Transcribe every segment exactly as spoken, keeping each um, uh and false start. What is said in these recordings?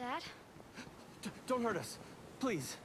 that. D- don't hurt us, please.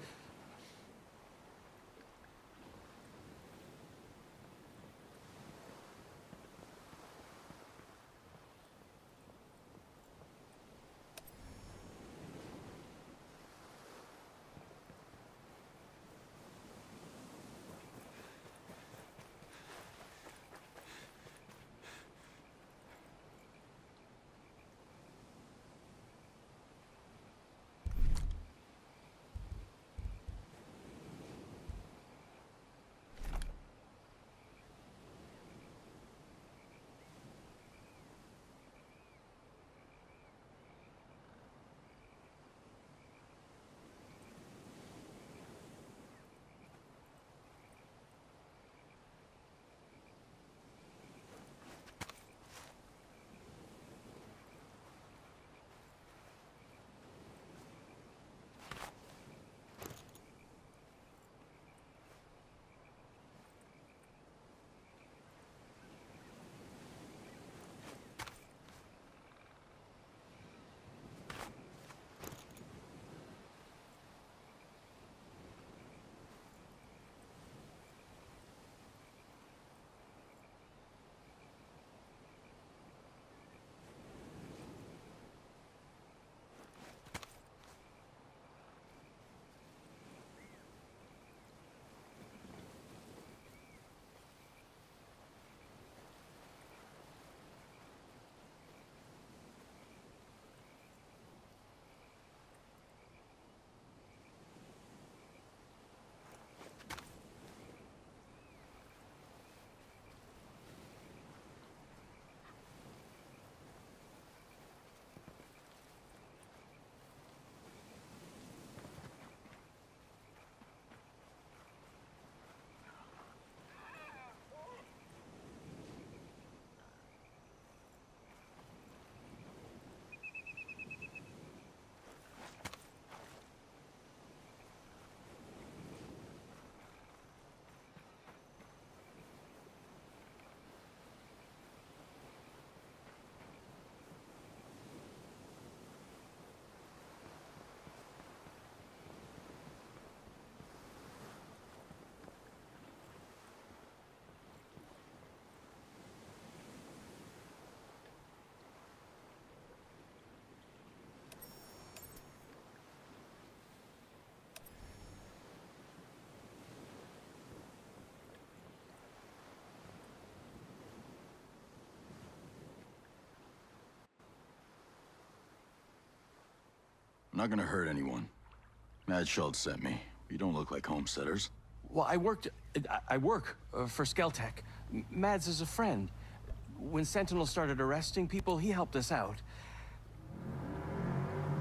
I'm not gonna hurt anyone. Mad Schultz sent me. You don't look like homesteaders. Well, I worked... I, I work uh, for Skeltec. M- Mads is a friend. When Sentinel started arresting people, he helped us out.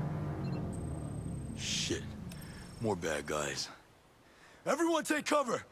Shit. More bad guys. Everyone take cover!